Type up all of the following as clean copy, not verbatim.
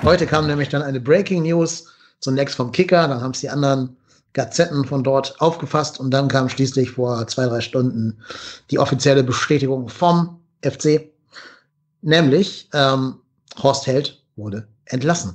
Heute kam nämlich dann eine Breaking News, zunächst vom Kicker, dann haben es die anderen Gazetten von dort aufgefasst und dann kam schließlich vor 2-3 Stunden die offizielle Bestätigung vom FC, nämlich Horst Held wurde entlassen.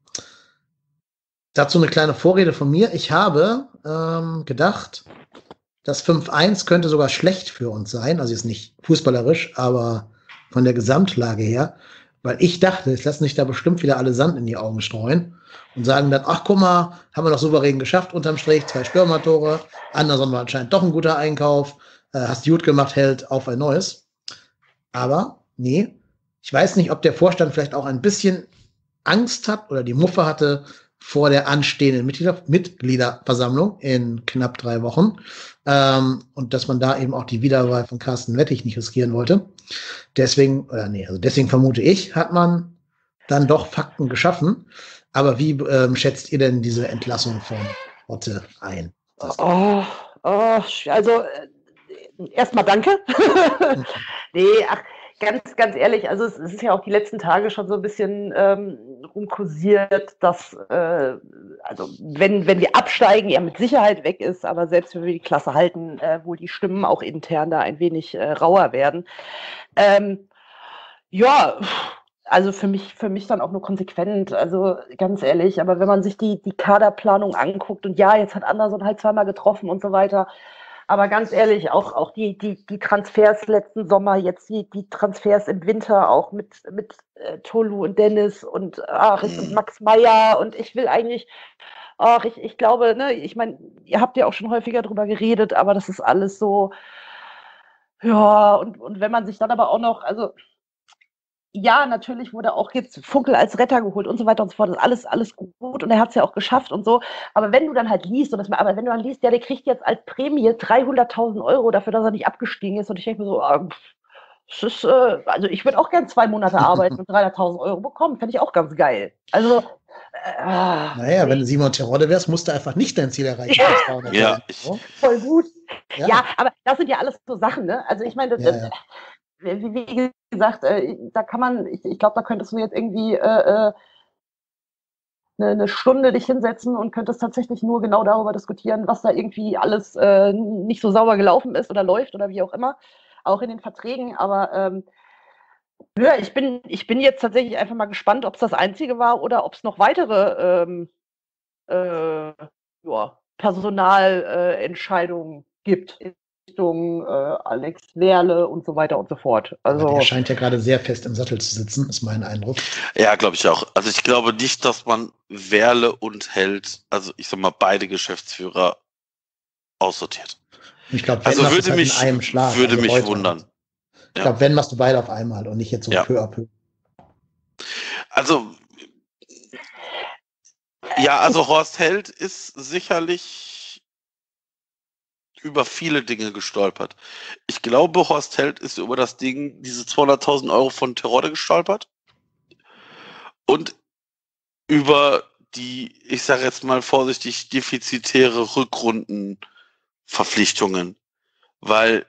Dazu eine kleine Vorrede von mir. Ich habe gedacht, das 5-1 könnte sogar schlecht für uns sein, also jetzt nicht fußballerisch, aber von der Gesamtlage her, weil ich dachte, jetzt lassen sich da bestimmt wieder alle Sand in die Augen streuen und sagen dann, ach guck mal, haben wir doch souverän geschafft, unterm Strich, 2 Stürmertore, Anderson war anscheinend doch ein guter Einkauf, hast gut gemacht, Held, auf ein neues. Aber nee, ich weiß nicht, ob der Vorstand vielleicht auch ein bisschen Angst hat oder die Muffe hatte vor der anstehenden Mitgliederversammlung in knapp 3 Wochen und dass man da eben auch die Wiederwahl von Carsten Wettig nicht riskieren wollte. Deswegen vermute ich, hat man dann doch Fakten geschaffen. Aber wie schätzt ihr denn diese Entlassung von Otte ein? Also erstmal danke. Nee, ganz ehrlich, also es ist ja auch die letzten Tage schon so ein bisschen rumkursiert, dass also wenn wir absteigen, er mit Sicherheit weg ist, aber selbst wenn wir die Klasse halten, wohl die Stimmen auch intern da ein wenig rauer werden. Ja, also für mich dann auch nur konsequent, also ganz ehrlich, aber wenn man sich die Kaderplanung anguckt und ja, jetzt hat Anderson halt 2-mal getroffen und so weiter, aber ganz ehrlich, auch die Transfers letzten Sommer, jetzt die Transfers im Winter, auch mit Tolu und Dennis und Max Meyer und ich will eigentlich, ich glaube, ne, ich meine, ihr habt ja auch schon häufiger drüber geredet, aber das ist alles so, ja, und wenn man sich dann aber auch noch, also ja, natürlich wurde auch jetzt Funkel als Retter geholt und so weiter und so fort. Das ist alles gut und er hat es ja auch geschafft und so. Aber wenn du dann halt liest, aber wenn du dann liest, ja, der kriegt jetzt als Prämie 300.000 Euro dafür, dass er nicht abgestiegen ist. Und ich denke mir so, das ist, also ich würde auch gern 2 Monate arbeiten und 300.000 Euro bekommen. Fände ich auch ganz geil. Also, naja, wenn du Simon Terodde wärst, musst du einfach nicht dein Ziel erreichen. Ja, voll gut. Ja, aber das sind ja alles so Sachen, ne? Also ich meine, wie gesagt, da kann man, ich glaube, da könntest du jetzt irgendwie eine Stunde dich hinsetzen und könntest tatsächlich nur genau darüber diskutieren, was da irgendwie alles nicht so sauber gelaufen ist oder läuft oder wie auch immer, auch in den Verträgen. Aber ja, ich bin jetzt tatsächlich einfach mal gespannt, ob es das Einzige war oder ob es noch weitere Personalentscheidungen gibt. Richtung Alex Werle und so weiter und so fort. Also, der scheint ja gerade sehr fest im Sattel zu sitzen, ist mein Eindruck. Ja, glaube ich auch. Also ich glaube nicht, dass man Werle und Held, also ich sag mal beide Geschäftsführer, aussortiert. Ich glaube, also würde mich, in einem Schlag, würde mich heute wundern. Ich glaube, wenn machst du beide auf einmal und nicht jetzt so peu à peu. Also ja, also Horst Held ist sicherlich über viele Dinge gestolpert. Ich glaube, Horst Held ist über das Ding, diese 200.000 Euro von Terodde gestolpert und über die, ich sage jetzt mal vorsichtig, defizitäre Rückrundenverpflichtungen, weil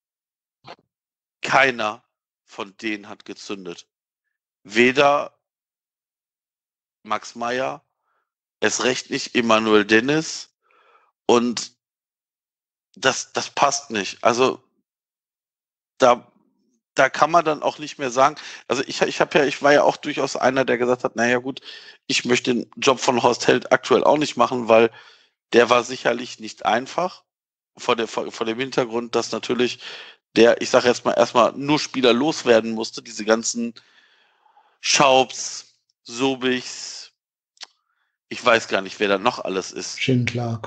keiner von denen hat gezündet. Weder Max Meyer, erst recht nicht Emanuel Dennis und das passt nicht. Also da kann man dann auch nicht mehr sagen, also ich war ja auch durchaus einer, der gesagt hat, naja gut, ich möchte den Job von Horst Held aktuell auch nicht machen, weil der war sicherlich nicht einfach vor dem Hintergrund, dass natürlich ich sage jetzt mal erstmal nur Spieler loswerden musste, diese ganzen Schaubs, Sobichs, ich weiß gar nicht, wer da noch alles ist. Schindler,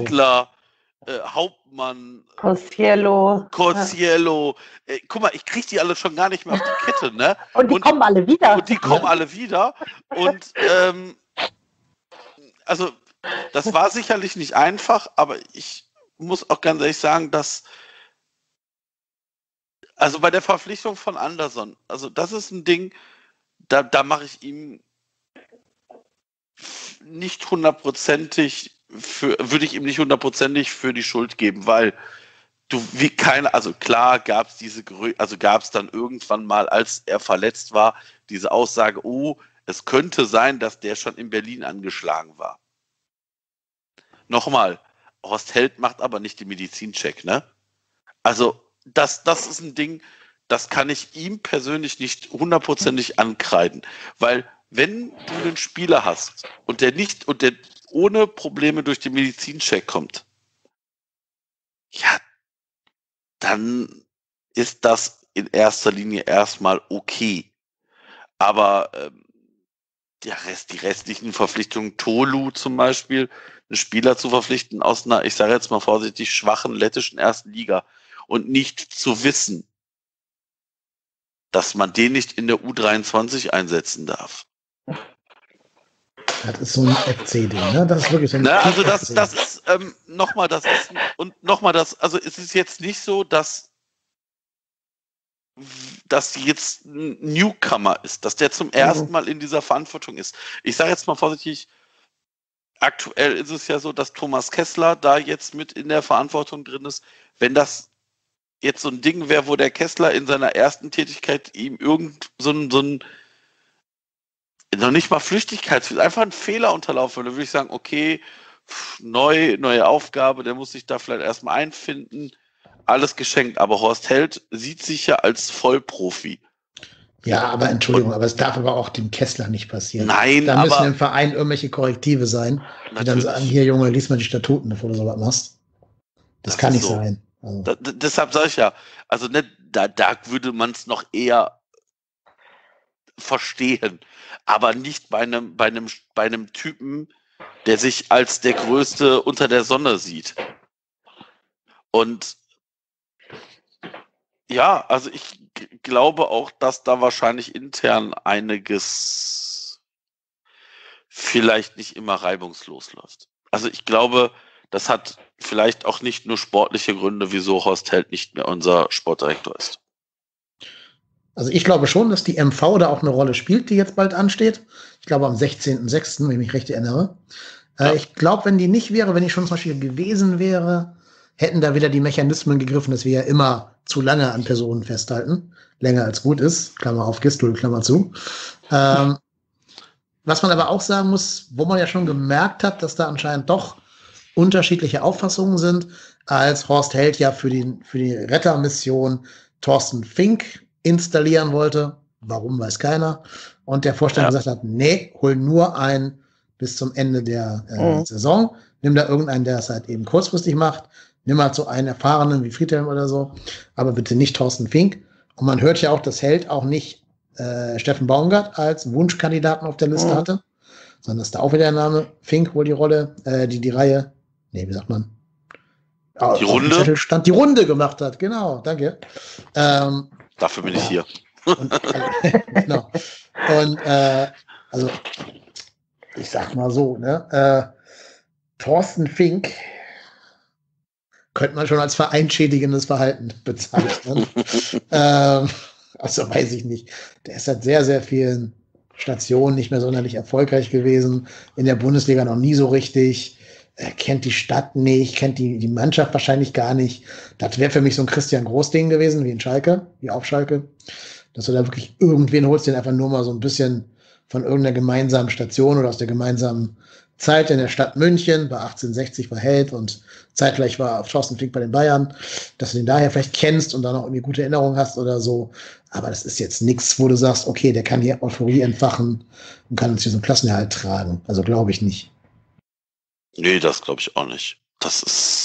Hauptmann, Corsiello. Guck mal, ich kriege die alle schon gar nicht mehr auf die Kette, ne? Und die kommen alle wieder. Und also das war sicherlich nicht einfach, aber ich muss auch ganz ehrlich sagen, dass also bei der Verpflichtung von Anderson, also das ist ein Ding, da mache ich ihm nicht hundertprozentig würde ich ihm nicht hundertprozentig für die Schuld geben, weil also klar gab es gab es dann irgendwann mal, als er verletzt war, diese Aussage, oh, Es könnte sein, dass der schon in Berlin angeschlagen war. Nochmal, Horst Held macht aber nicht den Medizincheck, ne? Also, das ist ein Ding, das kann ich ihm persönlich nicht hundertprozentig ankreiden. Weil, wenn du einen Spieler hast und der ohne Probleme durch den Medizincheck kommt, ja, dann ist das in erster Linie erstmal okay. Aber die restlichen Verpflichtungen, Tolu zum Beispiel, einen Spieler zu verpflichten aus einer, ich sage jetzt mal vorsichtig, schwachen lettischen ersten Liga und nicht zu wissen, dass man den nicht in der U23 einsetzen darf. Das ist so ein FC-Ding, ne? Das ist wirklich so ein Also das ist, also es ist jetzt nicht so, dass jetzt ein Newcomer ist, dass der zum ersten Mal in dieser Verantwortung ist. Ich sage jetzt mal vorsichtig, aktuell ist es ja so, dass Thomas Kessler da jetzt mit in der Verantwortung drin ist. Wenn das jetzt so ein Ding wäre, wo der Kessler in seiner ersten Tätigkeit ihm irgend so ein noch nicht mal Flüchtigkeit, einfach ein Fehler unterlaufen würde, würde ich sagen, okay, neue Aufgabe, der muss sich da vielleicht erstmal einfinden, alles geschenkt. Aber Horst Held sieht sich ja als Vollprofi. Ja, aber Entschuldigung, aber es darf aber auch dem Kessler nicht passieren. Nein, da müssen im Verein irgendwelche Korrektive sein, die dann sagen, hier Junge, lies mal die Statuten, bevor du sowas machst. Das kann nicht so sein. Also. Deshalb sage ich ja, also ne, da würde man es noch eher verstehen, aber nicht bei einem Typen, der sich als der Größte unter der Sonne sieht. Und ja, also ich glaube auch, dass da wahrscheinlich intern einiges vielleicht nicht immer reibungslos läuft. Also ich glaube, das hat vielleicht auch nicht nur sportliche Gründe, wieso Horst Held nicht mehr unser Sportdirektor ist. Also ich glaube schon, dass die MV da auch eine Rolle spielt, die jetzt bald ansteht. Ich glaube am 16.06., wenn ich mich recht erinnere. Ja. Ich glaube, wenn die nicht wäre, wenn die schon zum Beispiel gewesen wäre, hätten da wieder die Mechanismen gegriffen, dass wir ja immer zu lange an Personen festhalten. Länger als gut ist. Klammer auf Gistel, Klammer zu. Was man aber auch sagen muss, wo man ja schon gemerkt hat, dass da anscheinend doch unterschiedliche Auffassungen sind, als Horst Held ja für die Rettermission Thorsten Fink installieren wollte. Warum, weiß keiner. Und der Vorstand gesagt hat, nee, hol nur einen bis zum Ende der Saison. Nimm da irgendeinen, der es halt eben kurzfristig macht. Nimm halt so einen Erfahrenen wie Friedhelm oder so. Aber bitte nicht Thorsten Fink. Und man hört ja auch, dass Held auch nicht Steffen Baumgart als Wunschkandidaten auf der Liste hatte, sondern dass da auch wieder der Name Fink wohl die Rolle, die Reihe, nee, wie sagt man? Die Runde? Die Runde gemacht hat, genau, danke. Dafür bin ich hier. Genau. Und also, ich sag mal so, ne, Thorsten Fink könnte man schon als vereinschädigendes Verhalten bezeichnen. Also weiß ich nicht. Der ist seit sehr, sehr vielen Stationen nicht mehr sonderlich erfolgreich gewesen. In der Bundesliga noch nie so richtig. Er kennt die Stadt nicht, kennt die Mannschaft wahrscheinlich gar nicht. Das wäre für mich so ein Christian Groß-Ding gewesen, wie in Schalke, wie auf Schalke. Dass du da wirklich irgendwen holst, den einfach nur mal so ein bisschen von irgendeiner gemeinsamen Station oder aus der gemeinsamen Zeit in der Stadt München, bei 1860 bei Held und zeitgleich war Thorsten Fink bei den Bayern, dass du den daher vielleicht kennst und dann auch irgendwie gute Erinnerungen hast oder so. Aber das ist jetzt nichts, wo du sagst, okay, der kann hier Euphorie entfachen und kann uns hier so einen Klassenerhalt tragen. Also glaube ich nicht. Nee, das glaube ich auch nicht. Das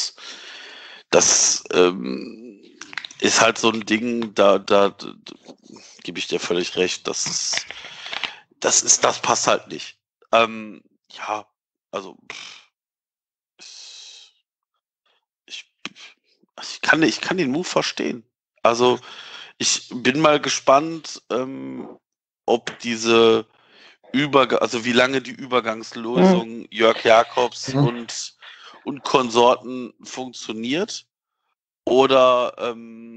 ist halt so ein Ding, da gebe ich dir völlig recht, das passt halt nicht. Ja, also ich kann den Move verstehen. Also ich bin mal gespannt, ob diese also wie lange die Übergangslösung Jörg Jakobs und Konsorten funktioniert oder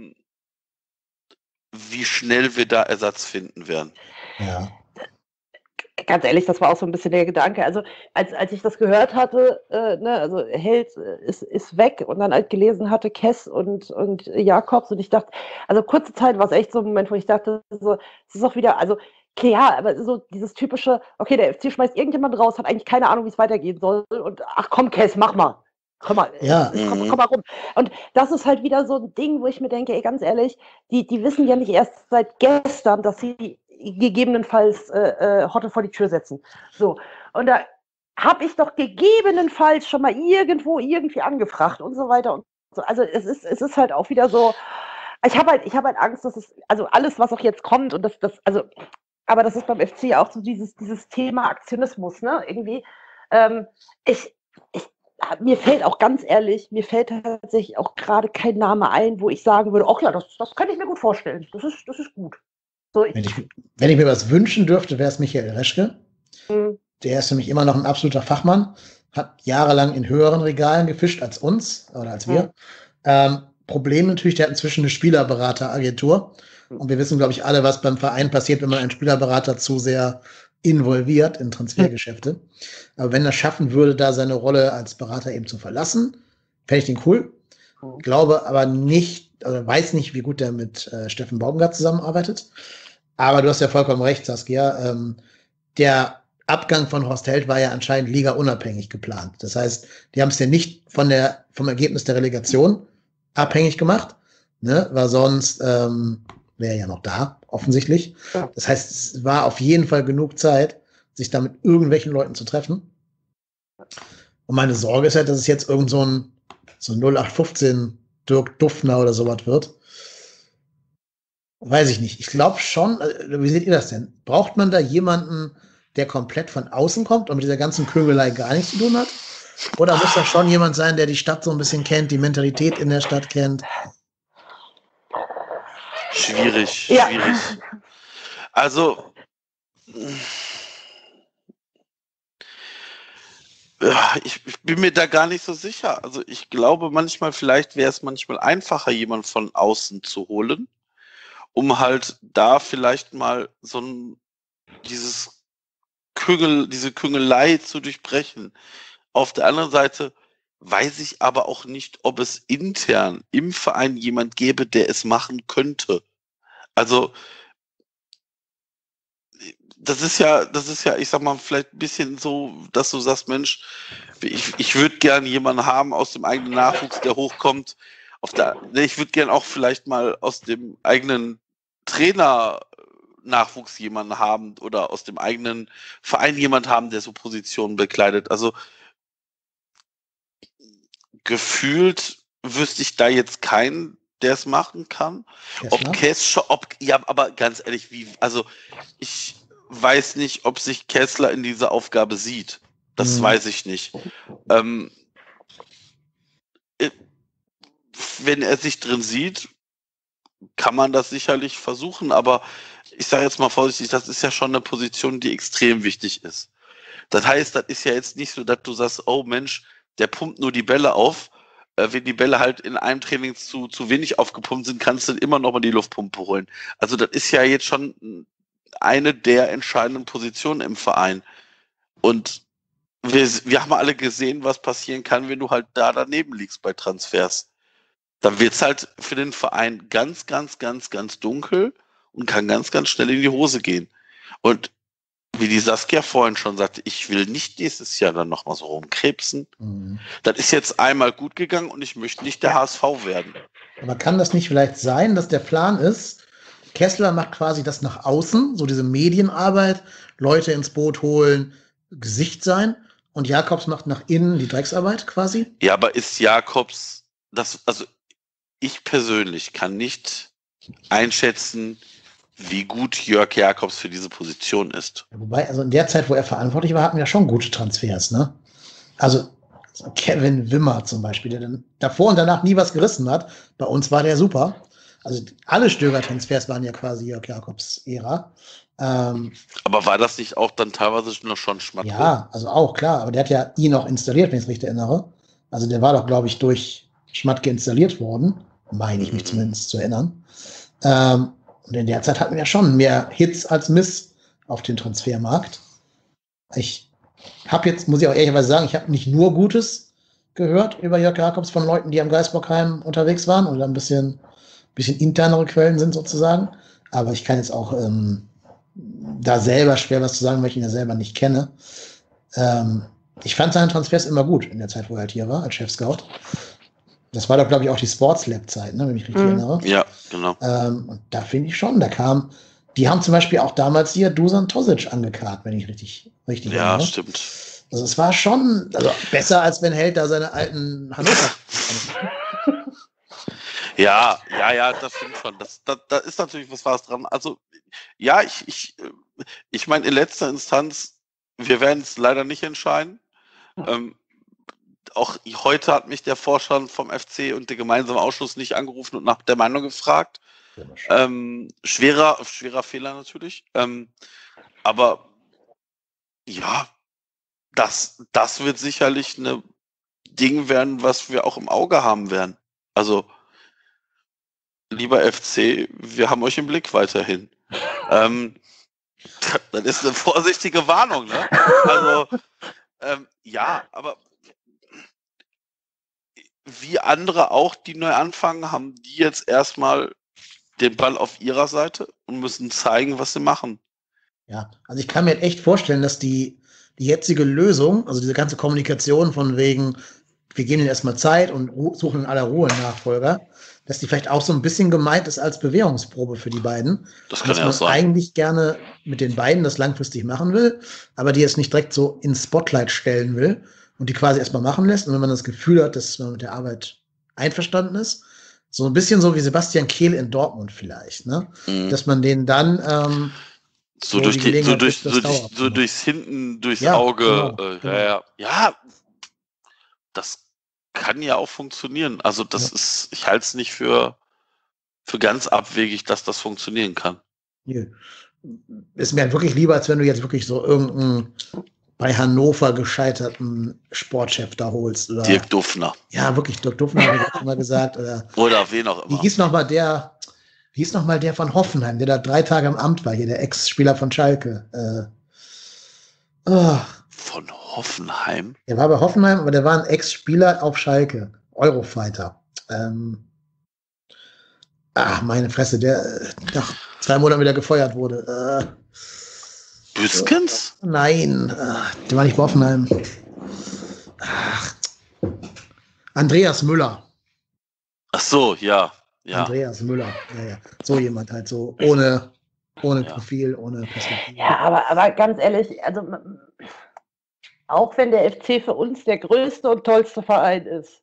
wie schnell wir da Ersatz finden werden. Ja. Ganz ehrlich, das war auch so ein bisschen der Gedanke. Also als ich das gehört hatte, also Held ist weg und dann halt gelesen hatte Kess und Jakobs und ich dachte, also kurze Zeit war es echt so ein Moment, wo ich dachte, so, es ist auch wieder, also okay, ja, aber so dieses typische, okay, der FC schmeißt irgendjemand raus, hat eigentlich keine Ahnung, wie es weitergehen soll und ach komm, Kes, mach mal. Komm mal, Ja. komm mal rum. Und das ist halt wieder so ein Ding, wo ich mir denke, ey, ganz ehrlich, die wissen ja nicht erst seit gestern, dass sie gegebenenfalls Hotte vor die Tür setzen. So, und da habe ich doch gegebenenfalls schon mal irgendwo irgendwie angefragt und so weiter und so. Also es ist halt auch wieder so, ich habe halt Angst, dass es, also alles, was auch jetzt kommt und also, aber das ist beim FC auch so dieses Thema Aktionismus, ne? Irgendwie, ich, mir fällt auch ganz ehrlich, mir fällt tatsächlich auch gerade kein Name ein, wo ich sagen würde, ach ja, das kann ich mir gut vorstellen. Das ist gut. So, Wenn ich mir was wünschen dürfte, wäre es Michael Reschke. Der ist nämlich immer noch ein absoluter Fachmann, hat jahrelang in höheren Regalen gefischt als uns oder als wir. Problem natürlich, der hat inzwischen eine Spielerberateragentur. Und wir wissen, glaube ich, alle, was beim Verein passiert, wenn man einen Spielerberater zu sehr involviert in Transfergeschäfte. Aber wenn er schaffen würde, da seine Rolle als Berater eben zu verlassen, fände ich den cool. Glaube aber nicht, oder weiß nicht, wie gut der mit Steffen Baumgart zusammenarbeitet. Aber du hast ja vollkommen recht, Saskia. Der Abgang von Horst Held war ja anscheinend ligaunabhängig geplant. Das heißt, die haben es ja nicht vom Ergebnis der Relegation abhängig gemacht, ne? Weil sonst wäre er ja noch da, offensichtlich. Ja. Das heißt, es war auf jeden Fall genug Zeit, sich da mit irgendwelchen Leuten zu treffen. Und meine Sorge ist halt, dass es jetzt irgend so ein 0815 Dirk Duffner oder sowas wird. Weiß ich nicht. Ich glaube schon, wie seht ihr das denn? Braucht man da jemanden, der komplett von außen kommt und mit dieser ganzen Kögelei gar nichts zu tun hat? Oder muss das schon jemand sein, der die Stadt so ein bisschen kennt, die Mentalität in der Stadt kennt? Schwierig. Also, ich bin mir da gar nicht so sicher. Also ich glaube vielleicht wäre es manchmal einfacher, jemanden von außen zu holen, um halt da vielleicht mal diese Küngelei zu durchbrechen. Auf der anderen Seite weiß ich aber auch nicht, ob es intern im Verein jemand gäbe, der es machen könnte. Also das ist ja, ich sag mal, vielleicht ein bisschen so, dass du sagst, Mensch, ich würde gern jemanden haben aus dem eigenen Nachwuchs, der hochkommt. Ich würde gern auch vielleicht mal aus dem eigenen Trainer-Nachwuchs jemanden haben oder aus dem eigenen Verein jemanden haben, der so Positionen bekleidet. Also gefühlt wüsste ich da jetzt keinen, der es machen kann. Aber ganz ehrlich, ich weiß nicht, ob sich Kessler in dieser Aufgabe sieht. Das weiß ich nicht. Wenn er sich drin sieht, kann man das sicherlich versuchen, aber ich sage jetzt mal vorsichtig, das ist ja schon eine Position, die extrem wichtig ist. Das heißt, das ist ja jetzt nicht so, dass du sagst, oh Mensch, der pumpt nur die Bälle auf. Wenn die Bälle halt in einem Training zu wenig aufgepumpt sind, kannst du immer noch mal die Luftpumpe holen. Also das ist ja jetzt schon eine der entscheidenden Positionen im Verein. Und wir haben alle gesehen, was passieren kann, wenn du halt da daneben liegst bei Transfers. Dann wird es halt für den Verein ganz, ganz, ganz, ganz dunkel und kann ganz, ganz schnell in die Hose gehen. Und wie die Saskia vorhin schon sagte, ich will nicht nächstes Jahr dann nochmal so rumkrebsen. Das ist jetzt einmal gut gegangen und ich möchte nicht der HSV werden. Aber kann das nicht vielleicht sein, dass der Plan ist, Kessler macht quasi das nach außen, so diese Medienarbeit, Leute ins Boot holen, Gesicht sein, und Jakobs macht nach innen die Drecksarbeit quasi? Ja, aber ist Jakobs, also ich persönlich kann nicht einschätzen, wie gut Jörg Jakobs für diese Position ist. Ja, wobei, also in der Zeit, wo er verantwortlich war, hatten wir schon gute Transfers, ne? Also Kevin Wimmer zum Beispiel, der dann davor und danach nie was gerissen hat. Bei uns war der super. Also alle Stöger-Transfers waren ja quasi Jörg Jakobs Ära. Aber war das nicht auch dann teilweise noch schon Schmatke? Ja, also auch, klar. Aber der hat ja ihn auch installiert, wenn ich es richtig erinnere. Also der war doch, glaube ich, durch Schmatke installiert worden. Meine ich mich zumindest zu erinnern. Und in der Zeit hatten wir ja schon mehr Hits als Miss auf dem Transfermarkt. Ich habe jetzt, muss ich auch ehrlicherweise sagen, ich habe nicht nur Gutes gehört über Jörg Jakobs von Leuten, die am Geisbockheim unterwegs waren oder ein bisschen internere Quellen sind sozusagen. Aber ich kann jetzt auch da selber schwer was zu sagen, weil ich ihn ja selber nicht kenne. Ich fand seine Transfers immer gut in der Zeit, wo er halt hier war, als Chef-Scout. Das war doch, glaube ich, auch die Sports Lab-Zeit, ne, wenn ich mich richtig erinnere. Ja, genau. Und da finde ich schon, die haben zum Beispiel auch damals hier Dusan Tosic angekarrt, wenn ich richtig Ja, erinnere. stimmt. Also es war schon besser, als wenn Held da seine alten Hannover. Ja, das stimmt schon. Da ist natürlich was dran. Also, ja, ich meine, in letzter Instanz, wir werden es leider nicht entscheiden. Auch heute hat mich der Vorstand vom FC und der gemeinsame Ausschuss nicht angerufen und nach der Meinung gefragt. Schwerer Fehler natürlich. Aber ja, das wird sicherlich ein Ding werden, was wir auch im Auge haben werden. Also, lieber FC, wir haben euch im Blick weiterhin. Das ist eine vorsichtige Warnung, ne? Also, ja, aber wie andere auch, die neu anfangen, haben die jetzt erstmal den Ball auf ihrer Seite und müssen zeigen, was sie machen. Ja, also ich kann mir echt vorstellen, dass die jetzige Lösung, also diese ganze Kommunikation von wegen, wir geben ihnen erstmal Zeit und suchen in aller Ruhe einen Nachfolger, dass die vielleicht auch so ein bisschen gemeint ist als Bewährungsprobe für die beiden. Das kann ja man auch sein. Eigentlich gerne mit den beiden das langfristig machen will, aber die es nicht direkt so ins Spotlight stellen will und die quasi erstmal machen lässt. Und wenn man das Gefühl hat, dass man mit der Arbeit einverstanden ist, so ein bisschen so wie Sebastian Kehl in Dortmund vielleicht, ne? Dass man den dann durchs Hinten, durchs Auge. Genau. Ja, das kann ja auch funktionieren. Also ich halte es nicht für ganz abwegig, dass das funktionieren kann. Ja. Ist mir halt wirklich lieber, als wenn du jetzt wirklich so irgendeinen bei Hannover gescheiterten Sportchef da holst. Oder, Dirk Duffner. Ja, wirklich, Dirk Duffner habe ich auch immer gesagt. Oder wen auch immer. Wie hieß nochmal der von Hoffenheim, der da 3 Tage im Amt war, hier, der Ex-Spieler von Schalke. Von Hoffenheim? Der war bei Hoffenheim, aber der war ein Ex-Spieler auf Schalke. Eurofighter. Meine Fresse, der nach 2 Monaten wieder gefeuert wurde. Büskens? Nein, der war nicht bei Hoffenheim. Andreas Müller. Ach so, ja. Andreas Müller, ja. So jemand halt, so ohne Profil, ohne Perspektive. Ja, aber ganz ehrlich, also auch wenn der FC für uns der größte und tollste Verein ist,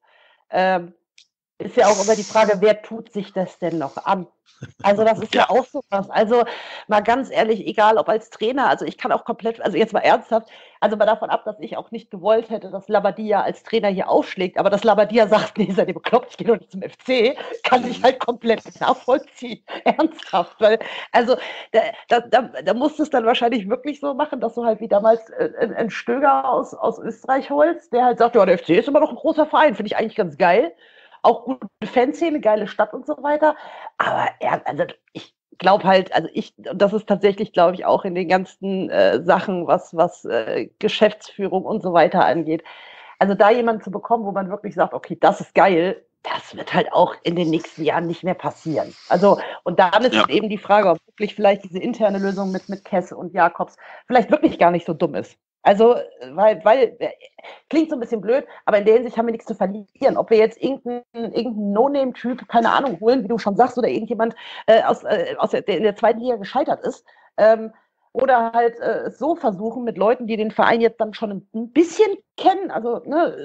ist ja auch immer die Frage, wer tut sich das denn noch an? Also das ist ja auch sowas. Also mal ganz ehrlich, egal ob als Trainer, also ich kann auch komplett, also jetzt mal ernsthaft, also mal davon ab, dass ich auch nicht gewollt hätte, dass Labadia als Trainer hier aufschlägt, aber dass Labadia sagt, nee, seid ihr bekloppt, ich gehe doch nicht zum FC, kann ich halt komplett nachvollziehen. Ernsthaft. Weil, also da musst du es dann wahrscheinlich wirklich so machen, dass du halt wie damals einen Stöger aus Österreich holst, der halt sagt, ja, der FC ist immer noch ein großer Verein, finde ich eigentlich ganz geil. Auch gute Fanszene, geile Stadt und so weiter. Aber ich glaube halt, das ist tatsächlich, glaube ich, auch in den ganzen Sachen, was Geschäftsführung und so weiter angeht. Also da jemanden zu bekommen, wo man wirklich sagt, okay, das ist geil, das wird halt auch in den nächsten Jahren nicht mehr passieren. Also, und dann ist eben die Frage, ob wirklich vielleicht diese interne Lösung mit Kess und Jakobs vielleicht wirklich gar nicht so dumm ist. Also, weil klingt so ein bisschen blöd, aber in der Hinsicht haben wir nichts zu verlieren. Ob wir jetzt irgendeinen No-Name-Typ, keine Ahnung, holen, wie du schon sagst, oder irgendjemand der in der 2. Liga gescheitert ist, oder halt so versuchen mit Leuten, die den Verein jetzt dann schon ein bisschen kennen, also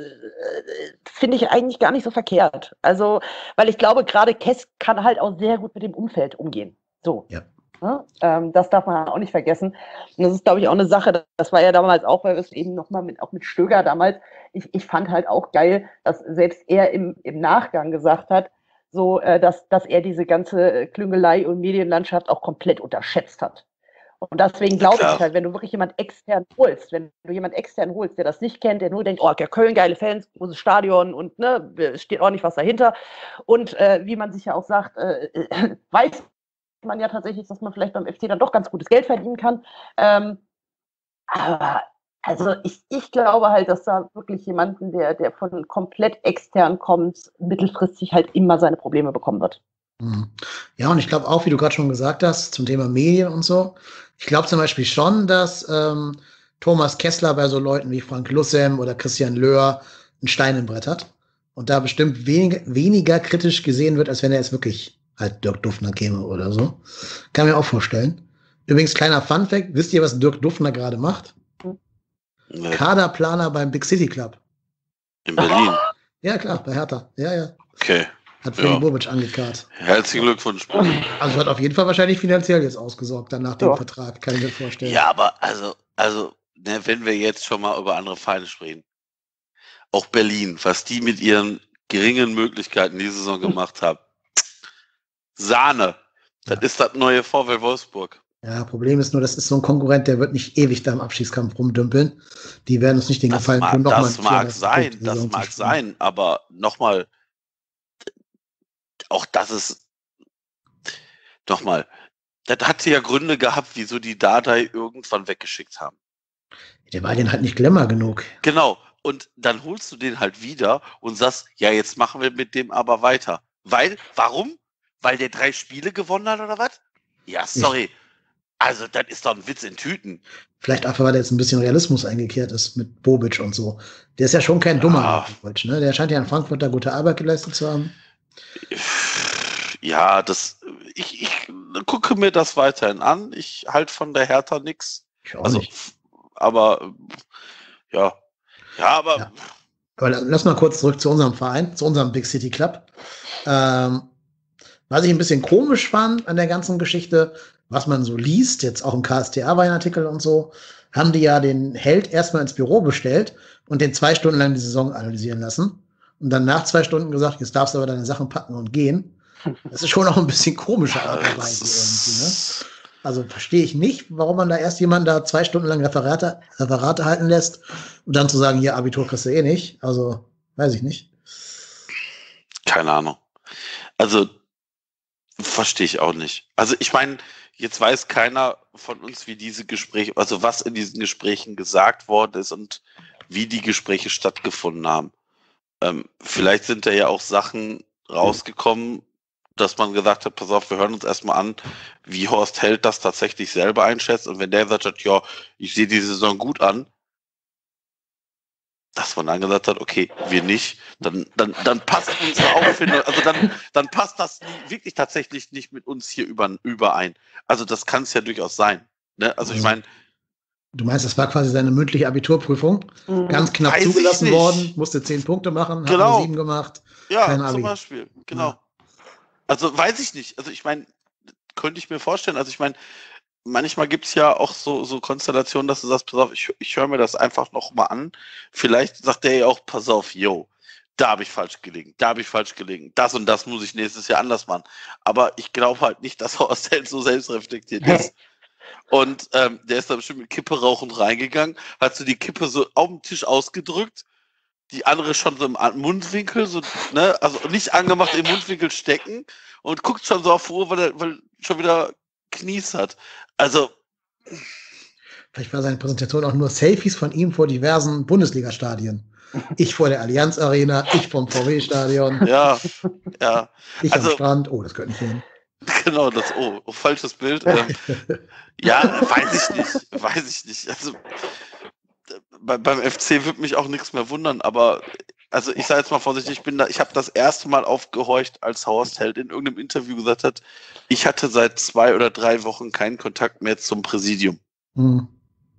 finde ich eigentlich gar nicht so verkehrt. Also, weil ich glaube, gerade Kess kann halt auch sehr gut mit dem Umfeld umgehen. So. Ja. Das darf man auch nicht vergessen. Und das ist, glaube ich, auch eine Sache, das war ja damals auch, weil wir es eben nochmal auch mit Stöger damals, ich fand halt auch geil, dass selbst er im Nachgang gesagt hat, so, dass er diese ganze Klüngelei und Medienlandschaft auch komplett unterschätzt hat. Und deswegen glaube ich halt, wenn du wirklich jemand extern holst, der das nicht kennt, der nur denkt, oh, Köln, geile Fans, großes Stadion und ne, steht ordentlich was dahinter. Und wie man sich ja auch sagt, weiß man ja tatsächlich, dass man vielleicht beim FC dann doch ganz gutes Geld verdienen kann. Aber also ich glaube halt, dass da wirklich jemanden, der von komplett extern kommt, mittelfristig halt immer seine Probleme bekommen wird. Hm. Ja, und ich glaube auch, wie du gerade schon gesagt hast, zum Thema Medien und so. Ich glaube zum Beispiel schon, dass Thomas Kessler bei so Leuten wie Frank Lussem oder Christian Löhr einen Stein im Brett hat und da bestimmt weniger kritisch gesehen wird, als wenn er jetzt wirklich halt Dirk Duffner käme oder so. Kann mir auch vorstellen. Übrigens, kleiner Funfact, wisst ihr, was Dirk Duffner gerade macht? Ne, Kaderplaner beim Big City Club. in Berlin. Ja, klar, bei Hertha. Ja, ja. Okay. Hat Freddy Ja. Bobic angekarrt. Herzlichen Glückwunsch. Also hat auf jeden Fall wahrscheinlich finanziell jetzt ausgesorgt, dann nach dem Ja. Vertrag, kann ich mir vorstellen. Ja, aber also, ne, wenn wir jetzt schon mal über andere Vereine sprechen, auch Berlin, was die mit ihren geringen Möglichkeiten diese Saison gemacht haben. Sahne. Das Ja. ist das neue VW Wolfsburg. Ja, Problem ist nur, das ist so ein Konkurrent, der wird nicht ewig da im Abschießkampf rumdümpeln. Die werden uns nicht den Gefallen tun, nochmal Das mag sein, aber nochmal, auch das ist, nochmal, das hatte ja Gründe gehabt, wieso die Dardai irgendwann weggeschickt haben. Der war den halt nicht Glamour genug. Genau. Und dann holst du den halt wieder und sagst, ja, jetzt machen wir mit dem aber weiter. Warum? Weil der 3 Spiele gewonnen hat oder was? Ja, sorry. Also, das ist doch ein Witz in Tüten. Vielleicht einfach, weil da jetzt ein bisschen Realismus eingekehrt ist mit Bobic und so. Der ist ja schon kein dummer Bobic, ne? Der scheint ja in Frankfurt da gute Arbeit geleistet zu haben. Ja, ich gucke mir das weiterhin an. Ich halte von der Hertha nix. Ich auch nicht. Aber, ja. Ja, aber. Ja. Aber lass mal kurz zurück zu unserem Verein, zu unserem Big City Club. Was ich ein bisschen komisch fand an der ganzen Geschichte, was man so liest, jetzt auch im KSTA war ein Artikel und so, haben die ja den Held erstmal ins Büro bestellt und den 2 Stunden lang die Saison analysieren lassen. Und dann nach 2 Stunden gesagt, jetzt darfst du aber deine Sachen packen und gehen. Das ist schon auch ein bisschen komische Art und Weise irgendwie, ne? Also verstehe ich nicht, warum man da erst jemanden da 2 Stunden lang Referate halten lässt und dann zu sagen, hier, Abitur kriegst du eh nicht. Also, weiß ich nicht. Keine Ahnung. Also, verstehe ich auch nicht. Also, ich meine, jetzt weiß keiner von uns, wie diese Gespräche, also was in diesen Gesprächen gesagt worden ist und wie die Gespräche stattgefunden haben. Vielleicht sind da ja auch Sachen rausgekommen, dass man gesagt hat, pass auf, wir hören uns erstmal an, wie Horst Held das tatsächlich selber einschätzt. Und wenn der gesagt hat, ja, ich sehe die Saison gut an, dass man dann gesagt hat, okay, wir nicht, dann passt unsere Auffindung, also dann passt das wirklich tatsächlich nicht mit uns hier überein. Also das kann es ja durchaus sein. Ne? Also ich meine, du meinst, das war quasi seine mündliche Abiturprüfung, ganz knapp zugelassen worden, musste 10 Punkte machen, hat nur 7 gemacht. Ja, zum Beispiel, genau. Ja. Also weiß ich nicht. Also ich meine, könnte ich mir vorstellen. Also ich meine, manchmal gibt es ja auch so Konstellationen, dass du sagst, pass auf, ich höre mir das einfach nochmal an. Vielleicht sagt der ja auch, pass auf, yo, da habe ich falsch gelegen, das und das muss ich nächstes Jahr anders machen. Aber ich glaube halt nicht, dass Horst Held so selbstreflektiert ist. Und der ist da bestimmt mit Kippe rauchend reingegangen, hat so die Kippe so auf dem Tisch ausgedrückt, die andere schon so im Mundwinkel, so, ne, also nicht angemacht im Mundwinkel stecken und guckt schon so auf Uhr, weil schon wieder Knies hat. Also. Vielleicht war seine Präsentation auch nur Selfies von ihm vor diversen Bundesliga-Stadien. Ich vor der Allianz Arena, ich vom VW-Stadion. Ja. Ich am Strand. Oh, das könnte nicht hin. Genau, falsches Bild. Ja, weiß ich nicht. Also, beim FC wird mich auch nichts mehr wundern, aber also ich sage jetzt mal vorsichtig, ich habe das erste Mal aufgehorcht, als Horst Held in irgendeinem Interview gesagt hat, ich hatte seit 2 oder 3 Wochen keinen Kontakt mehr zum Präsidium. Und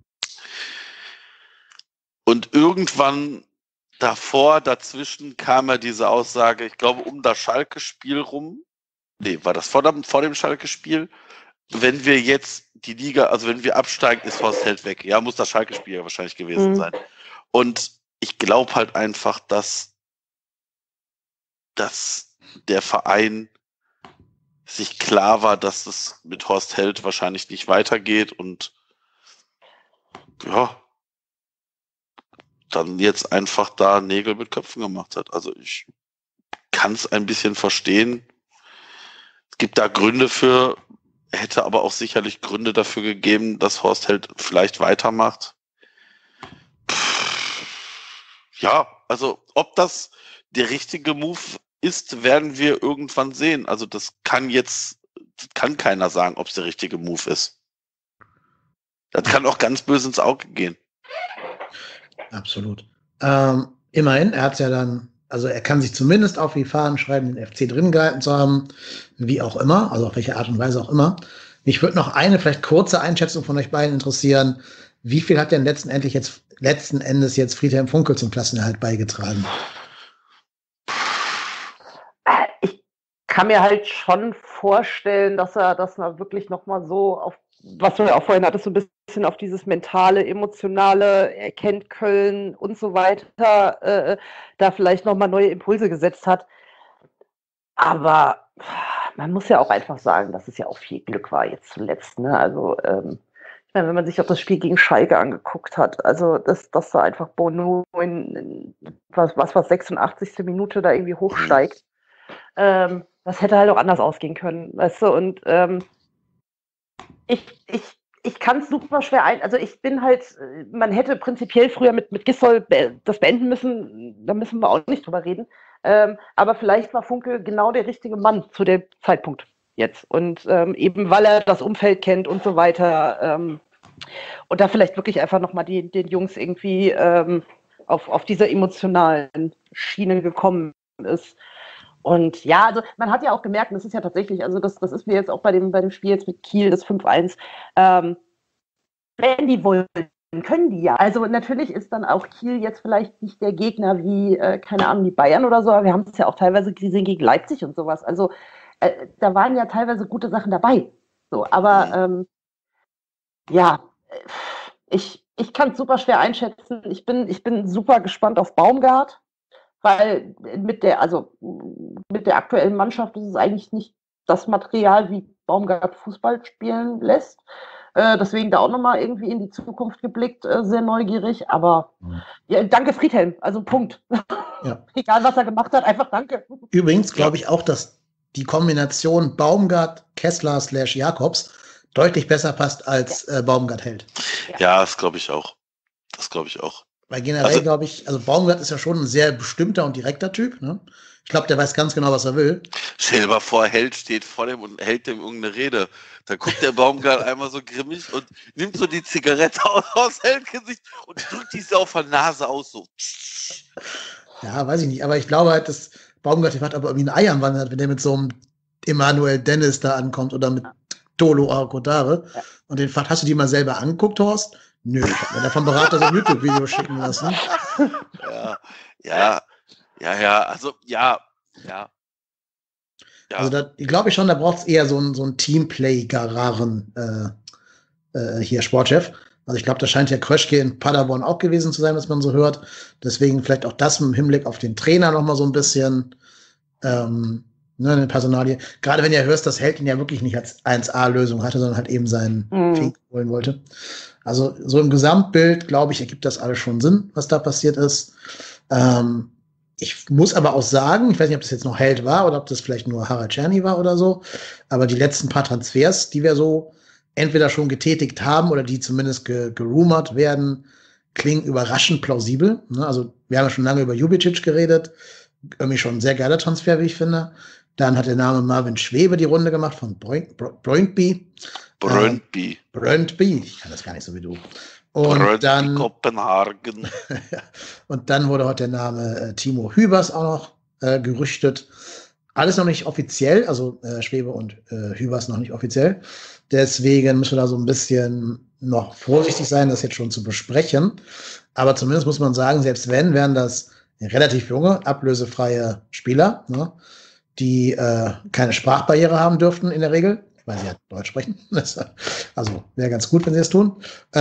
irgendwann dazwischen kam ja diese Aussage, ich glaube um das Schalke-Spiel rum, war das vor dem Schalke-Spiel, wenn wir jetzt die Liga, also wenn wir absteigen, ist Horst Held weg. Ja, muss das Schalke-Spiel ja wahrscheinlich gewesen sein. Und ich glaube halt einfach, dass der Verein sich klar war, dass es mit Horst Held wahrscheinlich nicht weitergeht und ja, dann jetzt einfach da Nägel mit Köpfen gemacht hat. Also ich kann es ein bisschen verstehen. Es gibt da Gründe für, hätte aber auch sicherlich Gründe dafür gegeben, dass Horst Held vielleicht weitermacht. Ja, also ob das der richtige Move ist, werden wir irgendwann sehen. Also das kann keiner sagen, ob es der richtige Move ist. Das kann auch ganz böse ins Auge gehen. Absolut. Immerhin, er hat es ja dann, also er kann sich zumindest auf die Fahnen schreiben, den FC drin gehalten zu haben, wie auch immer, also auf welche Art und Weise auch immer. Mich würde noch eine vielleicht kurze Einschätzung von euch beiden interessieren. Wie viel hat denn letzten Endes jetzt Friedhelm Funkel zum Klassenerhalt beigetragen? Ich kann mir halt schon vorstellen, dass er wirklich nochmal so auf, was du ja auch vorhin hattest, so ein bisschen auf dieses mentale, emotionale, er kennt Köln und so weiter, da vielleicht nochmal neue Impulse gesetzt hat. Aber man muss ja auch einfach sagen, dass es ja auch viel Glück war jetzt zuletzt. Ne? Also, ich meine, wenn man sich auch das Spiel gegen Schalke angeguckt hat, also dass da einfach Bono in was 86. Minute da irgendwie hochsteigt, das hätte halt auch anders ausgehen können, weißt du? Und ich kann es super schwer also ich bin halt, man hätte prinzipiell früher mit Gisdol das beenden müssen, da müssen wir auch nicht drüber reden. Aber vielleicht war Funke genau der richtige Mann zu dem Zeitpunkt jetzt. Und eben weil er das Umfeld kennt und so weiter. Und da vielleicht wirklich einfach nochmal den Jungs irgendwie auf dieser emotionalen Schiene gekommen ist. Und ja, also man hat ja auch gemerkt, und das ist ja tatsächlich, also das ist mir jetzt auch bei dem Spiel jetzt mit Kiel, das 5-1, wenn die wollen, können die ja. Also natürlich ist dann auch Kiel jetzt vielleicht nicht der Gegner wie, keine Ahnung, die Bayern oder so, aber wir haben es ja auch teilweise gesehen gegen Leipzig und sowas. Also da waren ja teilweise gute Sachen dabei. So, aber ja, ich kann es super schwer einschätzen. Ich bin super gespannt auf Baumgart, weil mit der aktuellen Mannschaft ist es eigentlich nicht das Material, wie Baumgart Fußball spielen lässt. Deswegen da auch nochmal irgendwie in die Zukunft geblickt, sehr neugierig. Aber ja, danke Friedhelm, also Punkt. Ja. Egal, was er gemacht hat, einfach danke. Übrigens glaube ich auch, dass die Kombination Baumgart, Kessler / Jakobs deutlich besser passt als Baumgart Held. Ja, das glaube ich auch. Weil generell glaube ich, also Baumgart ist ja schon ein sehr bestimmter und direkter Typ. Ne? Ich glaube, der weiß ganz genau, was er will. Stell dir mal vor, Held steht vor dem und hält dem irgendeine Rede. Da guckt der Baumgart einmal so grimmig und nimmt so die Zigarette aus Heldgesicht und drückt die so auf der Nase aus. So. Ja, weiß ich nicht. Aber ich glaube halt, dass Baumgart hat aber irgendwie ein Ei am Wandern hat, wenn der mit so einem Emanuel Dennis da ankommt oder mit Dolo Arcodare. Ja. Und den Fahrt, hast du die mal selber angeguckt, Horst? Nö, ich habe mir davon Berater so ein YouTube-Video schicken lassen. Ja. Also da glaube ich schon, da braucht es eher so ein Teamplay-Gararen hier Sportchef. Also ich glaube, das scheint ja Kröschke in Paderborn auch gewesen zu sein, was man so hört. Deswegen vielleicht auch das im Hinblick auf den Trainer noch mal so ein bisschen eine Personalie. Gerade wenn ihr hörst, dass Held ihn ja wirklich nicht als 1A-Lösung hatte, sondern halt eben seinen Fink holen wollte. Also so im Gesamtbild, glaube ich, ergibt das alles schon Sinn, was da passiert ist. Ich muss aber auch sagen, ich weiß nicht, ob das jetzt noch Held war oder ob das vielleicht nur Harald Czerny war oder so, aber die letzten paar Transfers, die wir so entweder schon getätigt haben oder die zumindest gerumort werden, klingen überraschend plausibel. Ne? Also wir haben ja schon lange über Jubicic geredet, irgendwie schon ein sehr geiler Transfer, wie ich finde. Dann hat der Name Marvin Schwebe die Runde gemacht von Brøndby. Brøndby, ich kann das gar nicht so wie du. Und dann Kopenhagen. Und dann wurde heute der Name Timo Hübers auch noch gerüchtet. Alles noch nicht offiziell, also Schwebe und Hübers noch nicht offiziell. Deswegen müssen wir da so ein bisschen noch vorsichtig sein, das jetzt schon zu besprechen. Aber zumindest muss man sagen, selbst wenn, wären das relativ junge, ablösefreie Spieler, ne, die keine Sprachbarriere haben dürften in der Regel, weil sie ja Deutsch sprechen. Also wäre ganz gut, wenn sie es tun.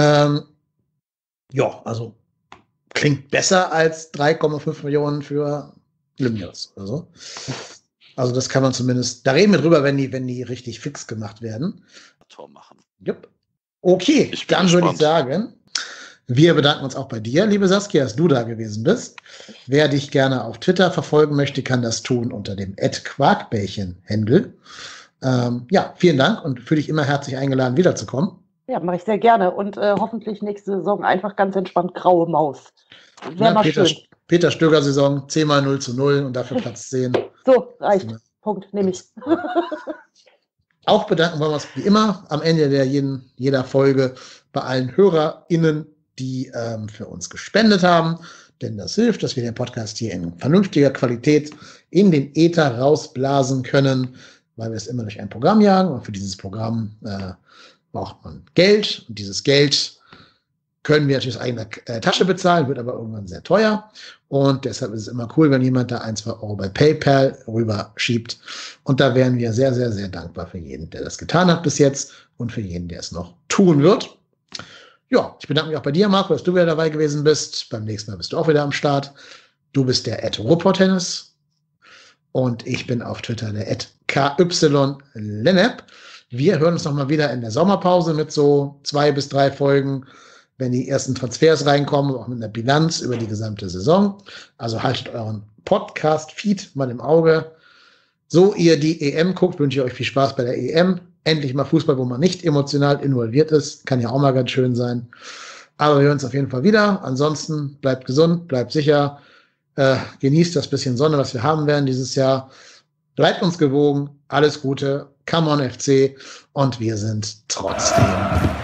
Ja, also klingt besser als 3,5 Millionen für Limnios oder so. Also das kann man zumindest, da reden wir drüber, wenn die richtig fix gemacht werden. Tor machen. Jupp. Okay, dann würde ich sagen, wir bedanken uns auch bei dir, liebe Saskia, dass du da gewesen bist. Wer dich gerne auf Twitter verfolgen möchte, kann das tun unter dem @Quarkbällchen-Händel. Ja, vielen Dank und fühle dich immer herzlich eingeladen, wiederzukommen. Ja, mache ich sehr gerne und hoffentlich nächste Saison einfach ganz entspannt graue Maus. Wäre mal schön. Peter Stöger-Saison, 10-0-0 und dafür Platz 10. So, reicht. Punkt, nehme ich. Auch bedanken wollen wir uns wie immer am Ende jeder Folge bei allen HörerInnen, die für uns gespendet haben. Denn das hilft, dass wir den Podcast hier in vernünftiger Qualität in den Äther rausblasen können, weil wir es immer durch ein Programm jagen. Und für dieses Programm braucht man Geld. Und dieses Geld können wir natürlich aus eigener Tasche bezahlen, wird aber irgendwann sehr teuer. Und deshalb ist es immer cool, wenn jemand da 1, 2 Euro bei PayPal rüberschiebt. Und da wären wir sehr, sehr, sehr dankbar für jeden, der das getan hat bis jetzt und für jeden, der es noch tun wird. Ja, ich bedanke mich auch bei dir, Marco, dass du wieder dabei gewesen bist. Beim nächsten Mal bist du auch wieder am Start. Du bist der @Ruhrpott-Tennis und ich bin auf Twitter der @KYLennep. Wir hören uns nochmal wieder in der Sommerpause mit so 2 bis 3 Folgen, wenn die ersten Transfers reinkommen, auch mit einer Bilanz über die gesamte Saison. Also haltet euren Podcast-Feed mal im Auge. So ihr die EM guckt, wünsche ich euch viel Spaß bei der EM. Endlich mal Fußball, wo man nicht emotional involviert ist. Kann ja auch mal ganz schön sein. Aber wir hören uns auf jeden Fall wieder. Ansonsten bleibt gesund, bleibt sicher. Genießt das bisschen Sonne, was wir haben werden dieses Jahr. Bleibt uns gewogen. Alles Gute. Come on FC. Und wir sind trotzdem